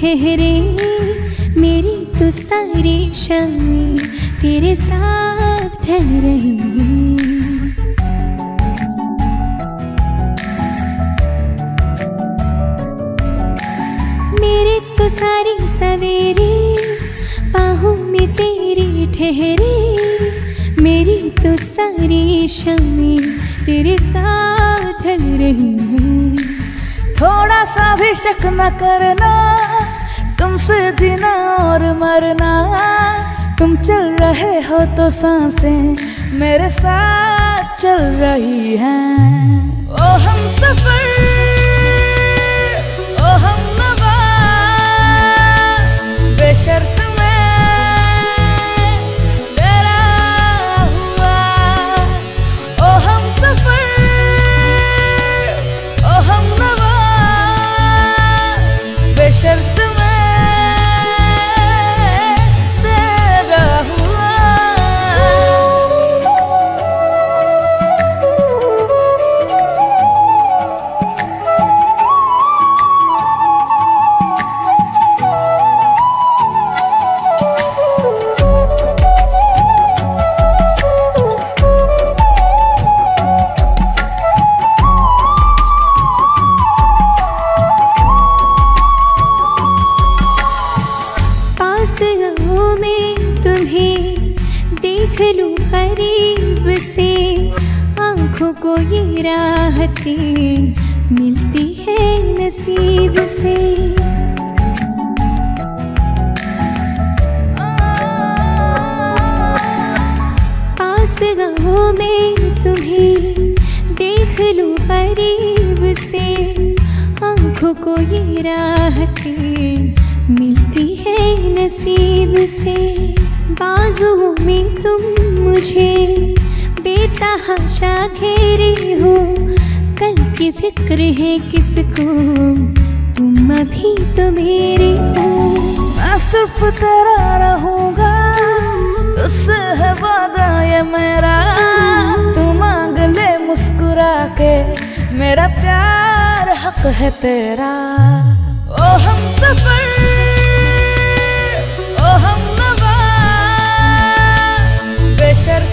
ठहरे, मेरी तो सारी शामें तेरे साथ ढल रही हैं। मेरे तो सारी सवेरे बाहों में तेरी ठहरे, मेरी तो सारी शामें तेरे साथ ढल रही हैं। थोड़ा सा भी शक न करना, तुमसे जीना और मरना। तुम चल रहे हो तो सांसें मेरे साथ चल रही हैं। ओ हम सफर, ओ हम नवा, बेशर्त शर्त में तेरा हुआ। में तुम्हें देख लूं करीब से, आंखों को ये राहतें मिलती है नसीब से। पास गाहों में तुम्हें देख लूं करीब से, आंखों को ये राहतें मिलती है नसीब से। बाजुओं में तुम मुझे बेतहाशा घेरे हो, कल की फिक्र है किसको, तुम अभी तो मेरे हो। मैं सिर्फ तेरा रहूंगा, तुझसे है वादा ये मेरा। तू मांग ले मुस्कुरा के, मेरा प्यार हक है तेरा। ओ हम सफर, ओ हम नवा, बेशर्त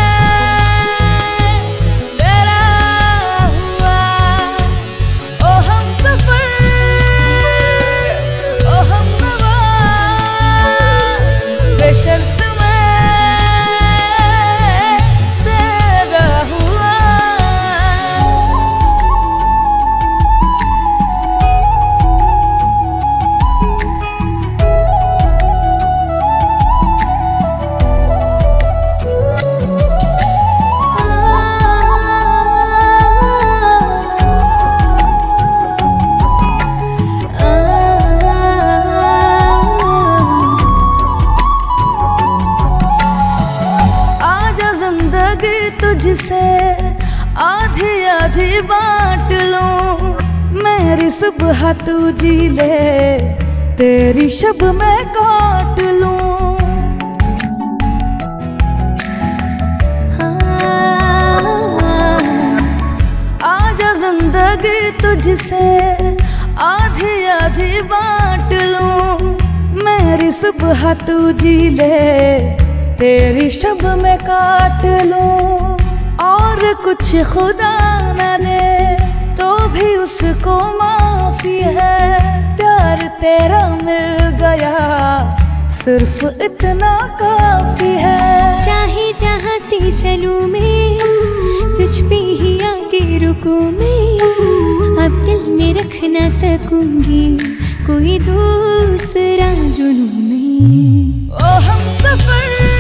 तुझसे आधी आधी बांट लूं। मेरी सुबह तू जी ले, तेरी शब मैं काट लूं। आजा जिंदगी तुझसे आधी आधी बांट लूं। मेरी सुबह तू जी ले, तेरी शब में काट लूं। और कुछ खुदा न दे तो भी उसको माफी है। प्यार तेरा मिल गया, सिर्फ इतना काफी है। चाहे जहाँ से चलूं मैं, तुझ पे ही आके रुकूं मैं। अब दिल में रख ना सकूंगी कोई दूसरा जुनून में। ओ हम सफर